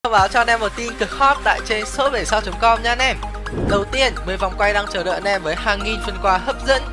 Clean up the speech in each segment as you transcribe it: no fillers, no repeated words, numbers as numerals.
Thông báo cho anh em một tin cực hot tại trên shop 7sao.com nha anh em. Đầu tiên, 10 vòng quay đang chờ đợi anh em với hàng nghìn phần quà hấp dẫn.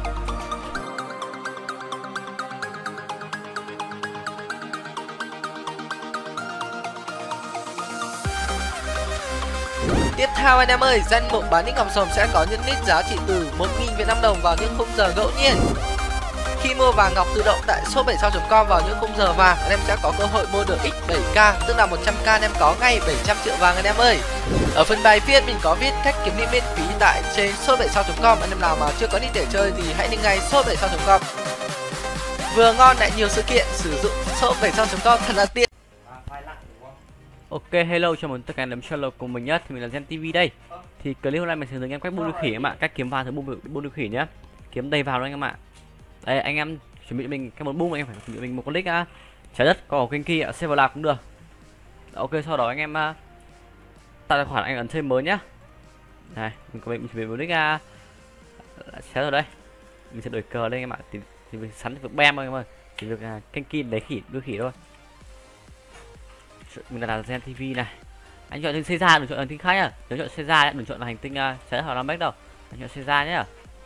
Tiếp theo anh em ơi, danh mục bán nick ngọc sồm sẽ có những nick giá trị từ 1.000 Việt Nam đồng vào những khung giờ ngẫu nhiên. Khi mua vàng ngọc tự động tại shop 7sao.com vào những khung giờ vàng, anh em sẽ có cơ hội mua được x7k, tức là 100k anh em có ngay 700 triệu vàng anh em ơi. Ở phần bài viết mình có viết cách kiếm nick miễn phí tại trên shop 7sao.com. Anh em nào mà chưa có nick để chơi thì hãy link ngay shop 7sao.com. Vừa ngon lại nhiều sự kiện, sử dụng shop 7sao.com thật là tiện. Ok, hello chào mừng tất cả anh em channel cùng mình nhé. Thì mình là Gen TV đây. Thì clip hôm nay mình sẽ hướng dẫn em cách buôn đôi khỉ em ạ, cách kiếm vàng từ buôn đôi khỉ nhé, kiếm đầy vào luôn anh em ạ. Đây anh em chuẩn bị mình cái món boom, anh em phải chuẩn bị mình một con nick trái đất có kênh kia ở server lạc cũng được. Ok, sau đó anh em tạo tài khoản, anh ấn thêm mới nhá. Này mình chuẩn bị một nick trái rồi đây, mình sẽ đổi cờ lên anh em ạ. Thì mình sẵn việc bem thôi em ơi, chỉ việc kênh kia lấy khỉ đôi khỉ thôi. Mình là Gen TV này. Anh chọn trên Caesar, đừng chọn hành tinh khác nhá. Nếu chọn Caesar đừng chọn là hành tinh trái đất hoặc Lamech đâu. Anh chọn Caesar nhá.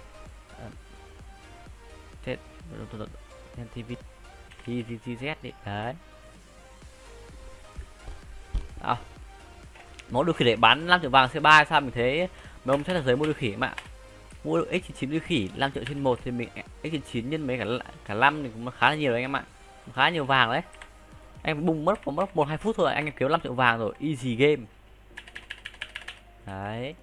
Gen TV TGZ đi đấy. Món đôi khỉ để bán 5 triệu vàng C3 sao mình thấy mấy ông chắc là giới mua đôi khỉ mà. Mua được X99 đôi khỉ 5 triệu trên 1 thì mình X99 nhân mấy cả 5 thì cũng khá là nhiều đấy anh em ạ. Khá nhiều vàng đấy. Anh bung mất 1-2 phút thôi anh em kiếm 5 triệu vàng rồi, easy game. Đấy.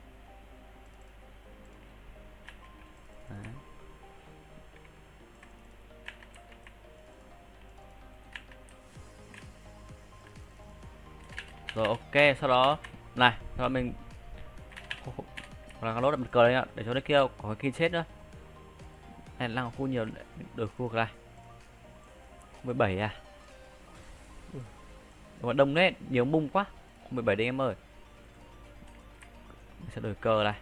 Rồi ok, sau đó này, sau đó mình là lốt bật cờ đây ạ, để cho cái kia có cái kia chết nữa. Này đang khu nhiều đổi khu này. 17 à. Mà đông đấy, nhiều bung quá. 17 đi em ơi. Mình sẽ đổi cờ này.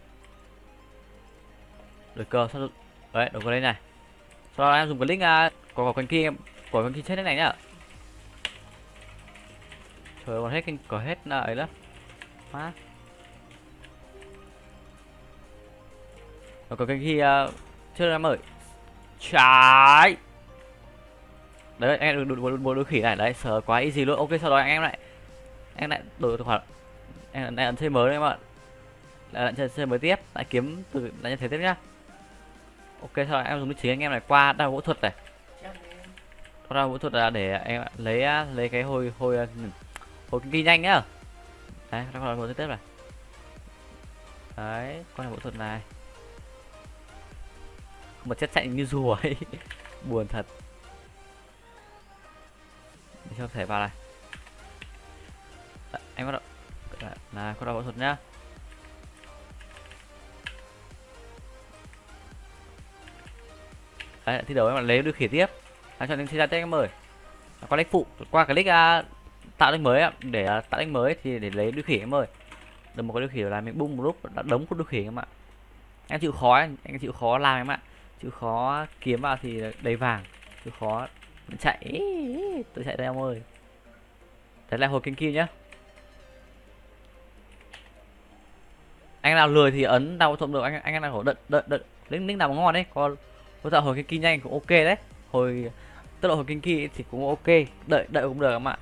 Đổi cờ sau đấy, đổi cờ đây này. Sau đó em dùng cái link có con kia, của con kia chết thế này nhá. Trời ơi, còn hết kênh có hết ấy đó. Má. Rồi có kênh kia chưa em ơi. Trái. Đấy anh em đôi khỉ này đấy, sờ quá easy luôn. Ok, sau đó anh em lại đổi tài khoản, em lại ấn chơi mới đấy em ạ. Lại chơi mới tiếp, lại kiếm từ lại như thế tiếp nhá. Ok, sau đó em dùng cái chính anh em này qua đao vũ thuật này. Đao vũ thuật là để em lấy cái hồi kinh nhanh nhá. Đấy, đao vũ thuật tiếp này. Đấy, con này vũ thuật này. Một chất chạy như rùa ấy. Buồn thật. Để cho thể vào này. Anh bắt đầu là con đầu phẫu thuật nhá. Đấy, thi đấu em lấy đôi khỉ tiếp. Anh chọn thêm ra tech em ơi. Qua link phụ, qua cái link tạo link mới để tạo link mới thì để lấy đôi khỉ em ơi. Được một cái đôi khỉ là mình bung một lúc đã đống con đôi khỉ em ạ. Em chịu khó, anh chịu khó làm em ạ. Chịu khó kiếm vào thì đầy vàng. Chịu khó chạy, tôi chạy đây em ơi. Đấy là hồi kênh kia nhá. Anh nào lười thì ấn đau thuận được, anh nào đợi link nào ngon đấy, còn tạo hồi kênh kia nhanh cũng ok đấy. Hồi tốc độ hồi kênh kia thì cũng ok, đợi cũng được em ạ.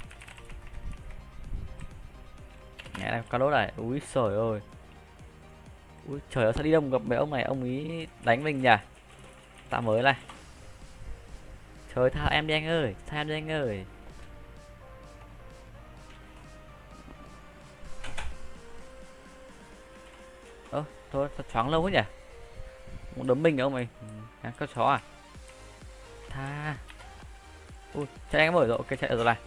Nghe này, cá đốt này, úi trời ơi. Úi trời ơi, sao đi đông gặp mấy ông này, ông ý đánh mình nhỉ. Tạo mới này. Trời, tha em đi anh ơi, tha em đi anh ơi. Thôi, sao choáng lâu quá nhỉ. Muốn đấm mình không mày? Các chó à? Tha. Ui, chạy anh mở rồi, ok chạy rồi này.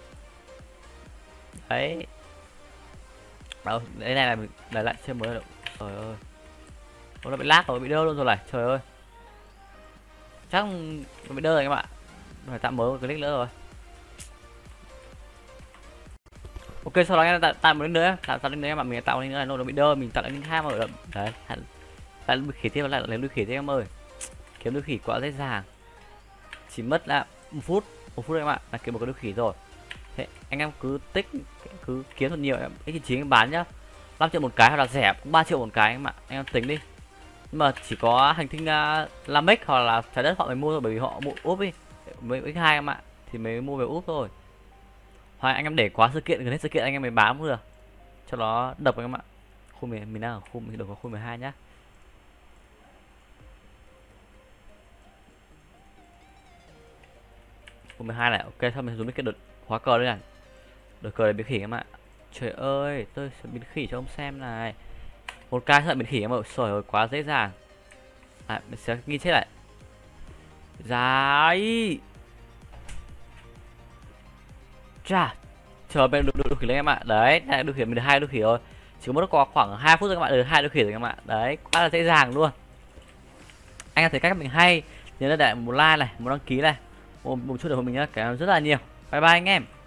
Đấy. Đâu, đây này là mình lại chơi mới rồi. Trời ơi. Nó bị lag rồi, bị đơ luôn rồi này, trời ơi. Chắc nó bị đơ rồi các bạn. Phải tạo mới một cái link nữa rồi. Ok, sau đó em tạo một link nữa, tạo link nữa em ạ, mình tạo link nữa là nó bị đơ, mình tạo link khác mà ở đấy. Lại đôi khỉ tiếp, lại lấy đôi khỉ tiếp em ơi. Kiếm đôi khỉ quá dễ dàng. Chỉ mất là 1 phút đấy em ạ, là kiếm một cái đôi khỉ rồi. Thế anh em cứ tích, cứ kiếm thật nhiều em X9 em bán nhá. 5 triệu một cái hoặc là rẻ cũng 3 triệu một cái anh em tính đi. Nhưng mà chỉ có hành tinh Lamex hoặc là trái đất họ mới mua thôi, bởi vì họ mua úp đi mới X2 em ạ, thì mới mua về úp thôi. Hoặc anh em để quá sự kiện, gần hết sự kiện anh em mới bán cũng được cho nó độc anh em ạ. Khu mình đang ở khu mình được có khu 12 nhá. Khu 12 này, ok, thôi mình dùng cái đợt khóa cờ đây này. Đợt cờ này biến khỉ em ạ. Trời ơi, tôi sẽ biến khỉ cho ông xem này. Một cái sợ biến khỉ em ạ, trời ơi quá dễ dàng. À, mình sẽ ghi chết lại. Dài. Chà. Chờ bên được khỉ lên em ạ. Đấy, này được khỉ mình được 2 được khỉ rồi. Chỉ mất có khoảng 2 phút rồi các bạn, được 2 được khỉ rồi các bạn. Đấy, quá là dễ dàng luôn. Anh em thấy cách mình hay, nhớ là để một like này, một đăng ký này, một chút để của mình nhá, cảm ơn rất là nhiều. Bye bye anh em.